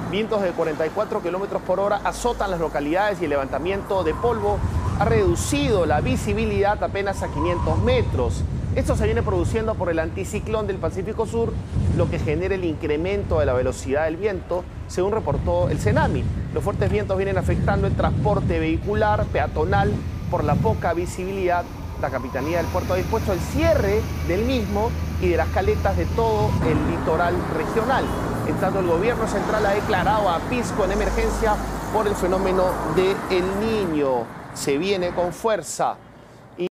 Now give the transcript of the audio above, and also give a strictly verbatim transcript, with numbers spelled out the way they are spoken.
Vientos de cuarenta y cuatro kilómetros por hora azotan las localidades y el levantamiento de polvo ha reducido la visibilidad apenas a quinientos metros. Esto se viene produciendo por el anticiclón del Pacífico Sur, lo que genera el incremento de la velocidad del viento, según reportó el CENAMI. Los fuertes vientos vienen afectando el transporte vehicular, peatonal, por la poca visibilidad. La Capitanía del Puerto ha dispuesto el cierre del mismo y de las caletas de todo el litoral regional. En tanto, el gobierno central ha declarado a Pisco en emergencia por el fenómeno de El Niño. Se viene con fuerza